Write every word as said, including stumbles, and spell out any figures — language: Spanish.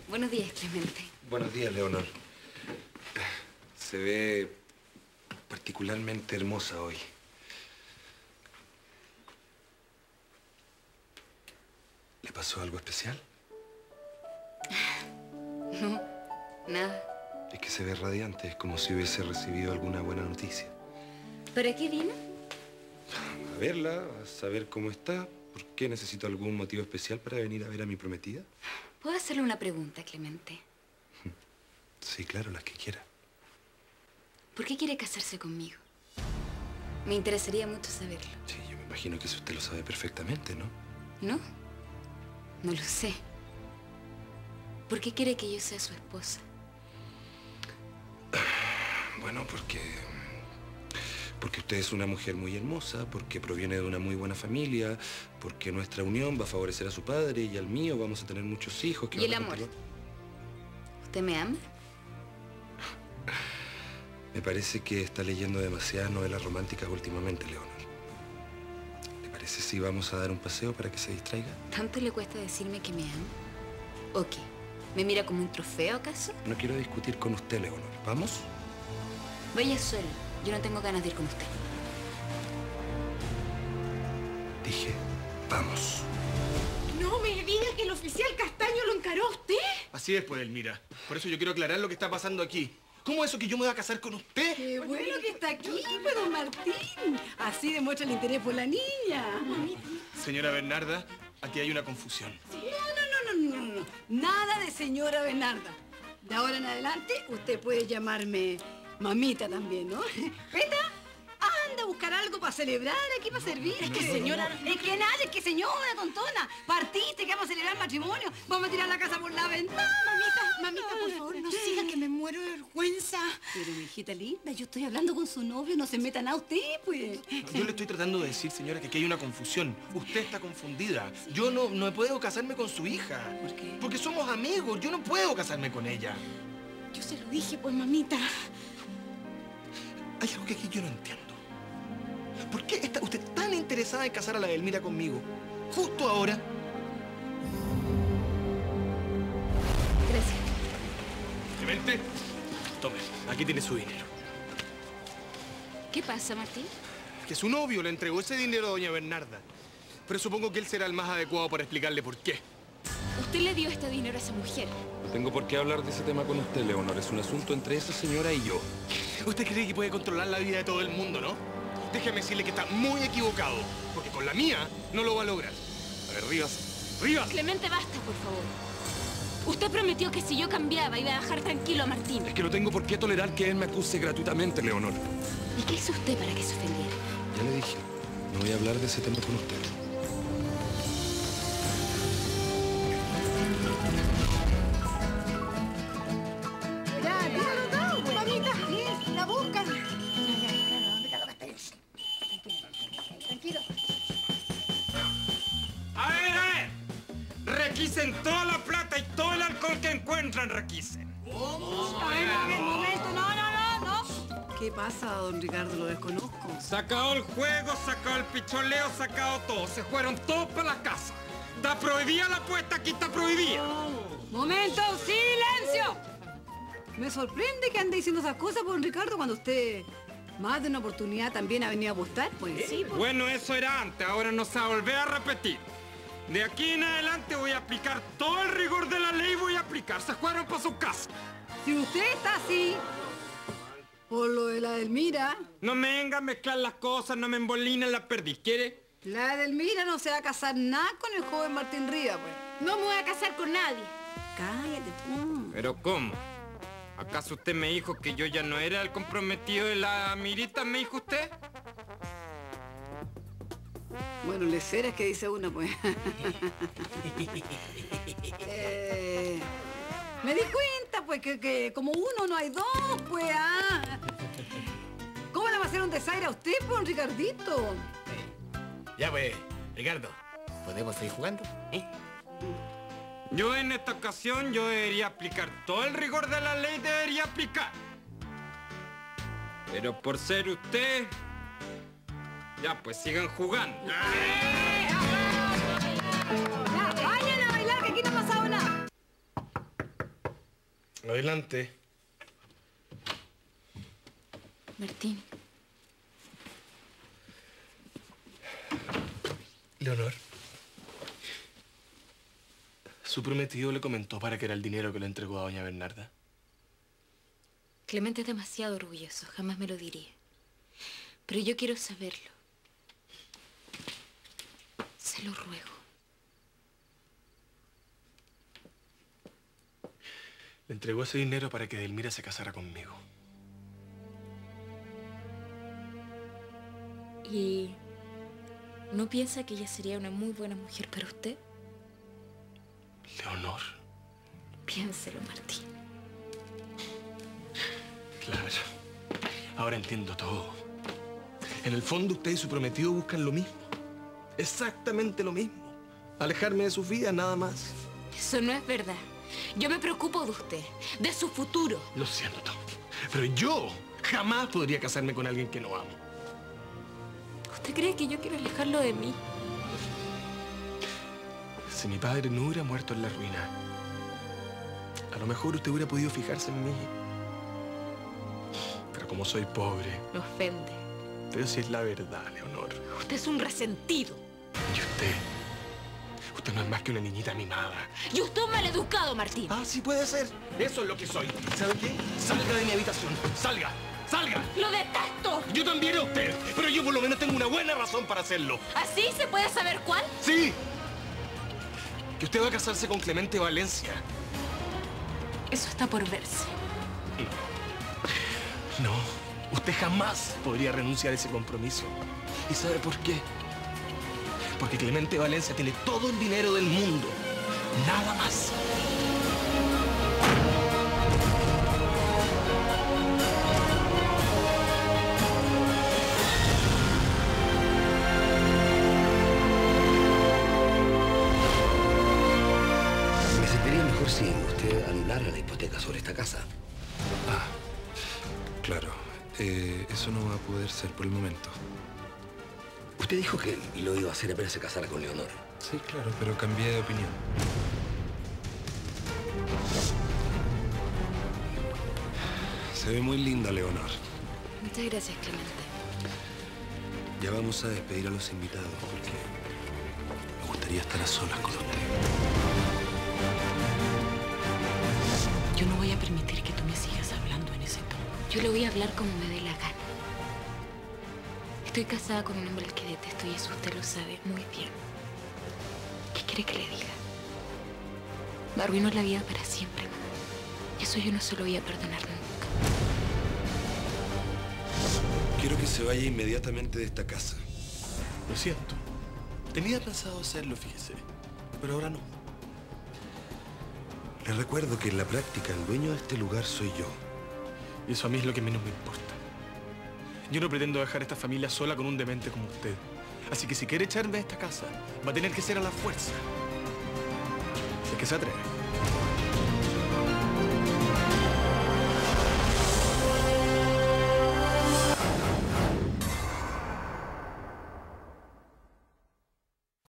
Buenos días, Clemente. Buenos días, Leonor. Se ve particularmente hermosa hoy. ¿Le pasó algo especial? No, nada. Es que se ve radiante, es como si hubiese recibido alguna buena noticia. ¿Para qué vino? A verla, a saber cómo está. ¿Por qué necesito algún motivo especial para venir a ver a mi prometida? ¿Puedo hacerle una pregunta, Clemente? Sí, claro, las que quiera. ¿Por qué quiere casarse conmigo? Me interesaría mucho saberlo. Sí, yo me imagino que eso usted lo sabe perfectamente, ¿no? ¿No? No lo sé. ¿Por qué quiere que yo sea su esposa? Bueno, porque... Porque usted es una mujer muy hermosa, porque proviene de una muy buena familia, porque nuestra unión va a favorecer a su padre y al mío, vamos a tener muchos hijos. Que ¿Y el van a amor? controlar. ¿Usted me ama? Me parece que está leyendo demasiadas novelas románticas últimamente, Leonor. ¿Le parece si vamos a dar un paseo para que se distraiga? ¿Tanto le cuesta decirme que me ama? ¿O qué? ¿Me mira como un trofeo, acaso? No quiero discutir con usted, Leonor. ¿Vamos? Vaya solo. Yo no tengo ganas de ir con usted. Dije, vamos. No me diga que el oficial Castaño lo encaró a usted. Así es, pues, Elmira. Por eso yo quiero aclarar lo que está pasando aquí. ¿Cómo es eso que yo me voy a casar con usted? Qué bueno que está aquí, pues, don Martín. Así demuestra el interés por la niña. Señora Bernarda, aquí hay una confusión. No, no, no, no, no, no. Nada de señora Bernarda. De ahora en adelante, usted puede llamarme mamita también, ¿no? ¿Peta? Anda a buscar algo para celebrar aquí, para servir. Es que señora... Es que nada, es que señora, tontona. Partiste, que vamos a celebrar matrimonio. Vamos a tirar la casa por la ventana. Mamita, mamita, por favor, no siga que me muero de vergüenza. Pero, mi hijita linda, yo estoy hablando con su novio. No se metan a usted, pues. Yo le estoy tratando de decir, señora, que aquí hay una confusión. Usted está confundida. Yo no, no puedo casarme con su hija. ¿Por qué? Porque somos amigos. Yo no puedo casarme con ella. Yo se lo dije, pues, mamita. Hay algo que aquí yo no entiendo. ¿Por qué está usted tan interesada en casar a la Elmira conmigo? Justo ahora. Gracias. Clemente, tome, aquí tiene su dinero. ¿Qué pasa, Martín? Que su novio le entregó ese dinero a doña Bernarda. Pero supongo que él será el más adecuado para explicarle por qué. Usted le dio este dinero a esa mujer. No tengo por qué hablar de ese tema con usted, Leonor. Es un asunto entre esa señora y yo. Usted cree que puede controlar la vida de todo el mundo, ¿no? Déjeme decirle que está muy equivocado, porque con la mía no lo va a lograr. A ver, Rivas, Rivas. Clemente, basta, por favor. Usted prometió que si yo cambiaba iba a dejar tranquilo a Martín. Es que no tengo por qué tolerar que él me acuse gratuitamente, Leonor. ¿Y qué hizo usted para que se ofendiera? Ya le dije, no voy a hablar de ese tema con usted. Ya, ya, no, mamita. Sí, la buscan. Tranquilo. A ver, a ver. Requisen toda la plata y todo el alcohol que encuentran, requisen. A ver, a ver, un momento. No, no, no, no. ¿Qué pasa, don Ricardo? Lo desconozco. Sacado el juego, sacado el picholeo, sacado todo. Se fueron todos para la casa. Está prohibida la apuesta, aquí está prohibida. ¡Momento! ¡Silencio! Me sorprende que ande diciendo esas cosas, don Ricardo, cuando usted más de una oportunidad también ha venido a apostar, pues. Sí, pues. Bueno, eso era antes, ahora no se va a volver a repetir. De aquí en adelante voy a aplicar todo el rigor de la ley, voy a aplicar. Se fueron para su casa. Si usted está así, por lo de la Delmira, No me venga a mezclar las cosas, no me embolinen la perdiz, ¿quiere? la Delmira no se va a casar nada con el joven Martín Rivas, pues. No me voy a casar con nadie. Cállate tú. ¿Pero cómo? ¿Acaso usted me dijo que yo ya no era el comprometido de la Mirita, me dijo usted? Bueno, leceras que dice uno, pues. eh, me di cuenta, pues, que, que como uno no hay dos, pues, ah. ¿Cómo le va a hacer un desaire a usted, pues, don Ricardito? Ya, pues, Ricardo, ¿podemos seguir jugando? ¿Eh? Yo en esta ocasión yo debería aplicar todo el rigor de la ley, debería aplicar. Pero por ser usted, ya pues sigan jugando. Ya, vayan a bailar, que aquí no ha pasado nada. Adelante. Martín. Leonor. Su prometido le comentó para qué era el dinero que le entregó a doña Bernarda. Clemente es demasiado orgulloso, jamás me lo diría. Pero yo quiero saberlo. Se lo ruego. Le entregó ese dinero para que Edelmira se casara conmigo. ¿Y no piensa que ella sería una muy buena mujer para usted? Leonor. Piénselo, Martín. Claro. Ahora entiendo todo. En el fondo usted y su prometido buscan lo mismo. Exactamente lo mismo. Alejarme de sus vidas, nada más. Eso no es verdad. Yo me preocupo de usted, de su futuro. Lo siento, pero yo jamás podría casarme con alguien que no amo. ¿Usted cree que yo quiero alejarlo de mí? Si mi padre no hubiera muerto en la ruina, a lo mejor usted hubiera podido fijarse en mí. Pero como soy pobre... Me ofende. Pero si es la verdad, Leonor. Usted es un resentido. ¿Y usted? Usted no es más que una niñita mimada. Y usted es un maleducado, Martín. Ah, sí puede ser. Eso es lo que soy. ¿Sabe qué? Salga de mi habitación. ¡Salga! ¡Salga! ¡Lo detesto! Yo también a usted, pero yo por lo menos tengo una buena razón para hacerlo. ¿Así se puede saber cuál? ¡Sí! Que usted va a casarse con Clemente Valencia. Eso está por verse. No, usted jamás podría renunciar a ese compromiso. ¿Y sabe por qué? Porque Clemente Valencia tiene todo el dinero del mundo. Nada más. Me sentiría mejor si usted anulara la hipoteca sobre esta casa. Ah, claro. Eh, eso no va a poder ser por el momento. Usted dijo que lo iba a hacer apenas se casara con Leonor. Sí, claro, pero cambié de opinión. Se ve muy linda, Leonor. Muchas gracias, Clemente. Ya vamos a despedir a los invitados porque me gustaría estar a solas con usted. Yo no voy a permitir que tú me sigas hablando en ese tono. Yo le voy a hablar como me dé la gana. Estoy casada con un hombre al que detesto y eso usted lo sabe muy bien. ¿Qué quiere que le diga? Me arruinó la vida para siempre, mamá. Y eso yo no se lo voy a perdonar nunca. Quiero que se vaya inmediatamente de esta casa. Lo siento. Tenía pensado hacerlo, fíjese. Pero ahora no. Le recuerdo que en la práctica el dueño de este lugar soy yo. Y eso a mí es lo que menos me importa. Yo no pretendo dejar a esta familia sola con un demente como usted. Así que si quiere echarme de esta casa, va a tener que ser a la fuerza. Si es que se atreve.